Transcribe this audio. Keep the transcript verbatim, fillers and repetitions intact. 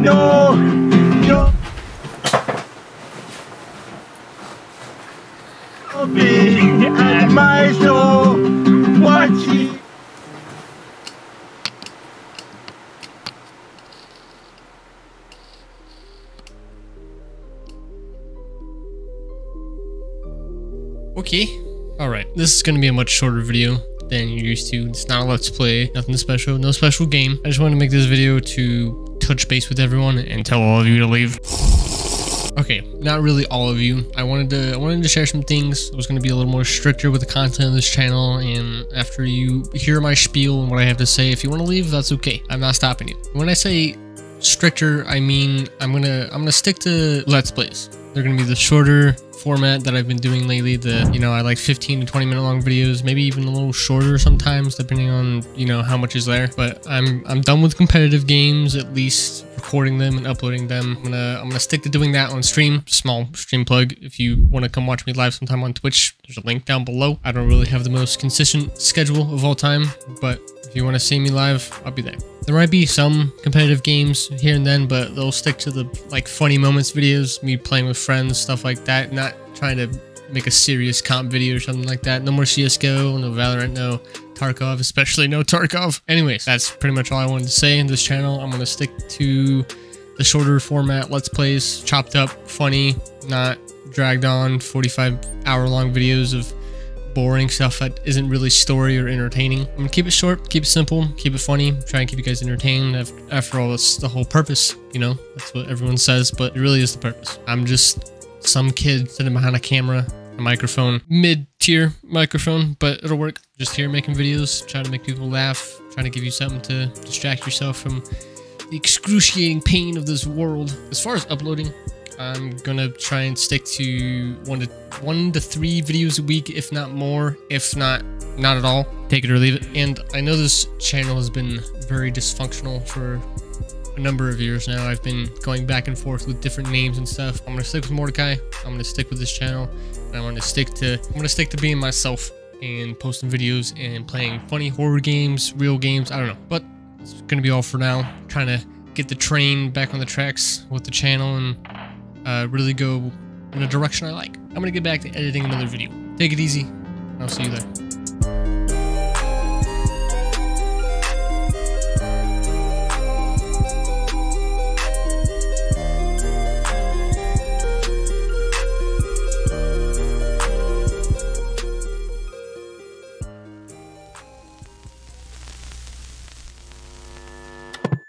know you'll be at my show watching. Okay, alright, this is going to be a much shorter video than you're used to. It's not a let's play, nothing special, no special game. I just wanted to make this video to touch base with everyone and tell all of you to leave. Okay, not really all of you. I wanted to I wanted to share some things. I was going to be a little more stricter with the content of this channel, and after you hear my spiel and what I have to say, if you want to leave, that's okay. I'm not stopping you. When I say stricter, I mean I'm gonna I'm gonna stick to let's plays. They're gonna be the shorter format that I've been doing lately. The you know I like fifteen to twenty minute long videos, maybe even a little shorter sometimes, depending on you know how much is there. But I'm I'm done with competitive games, at least recording them and uploading them. I'm gonna I'm gonna stick to doing that on stream. Small stream plug. If you want to come watch me live sometime on Twitch, there's a link down below. I don't really have the most consistent schedule of all time, but if you want to see me live, I'll be there. There might be some competitive games here and then, but they'll stick to the like funny moments videos, me playing with friends, stuff like that. Not trying to make a serious comp video or something like that. No more C S G O, no Valorant, no Tarkov, especially no Tarkov. Anyways, that's pretty much all I wanted to say in this channel. I'm going to stick to the shorter format, let's plays, chopped up, funny, not dragged on, forty-five hour long videos of boring stuff that isn't really story or entertaining. I'm gonna keep it short, keep it simple, keep it funny, try and keep you guys entertained. After all, that's the whole purpose, you know? That's what everyone says, but it really is the purpose. I'm just some kid sitting behind a camera, a microphone, mid-tier microphone, but it'll work. Just here making videos, trying to make people laugh, trying to give you something to distract yourself from the excruciating pain of this world. As far as uploading, I'm gonna try and stick to one to one to three videos a week, if not more, if not not at all. Take it or leave it. And I know this channel has been very dysfunctional for a number of years now. I've been going back and forth with different names and stuff. I'm gonna stick with Mordekye. I'm gonna stick with this channel. And I'm gonna stick to I'm gonna stick to being myself and posting videos and playing funny horror games, real games. I don't know, but it's gonna be all for now. I'm trying to get the train back on the tracks with the channel and Uh, really go in a direction I like. I'm gonna get back to editing another video. Take it easy. I'll see you there.